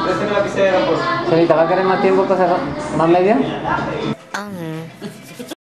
Préstame la lapicera, por favor. Señorita, ¿va a querer más tiempo para cerrar? ¿Más media?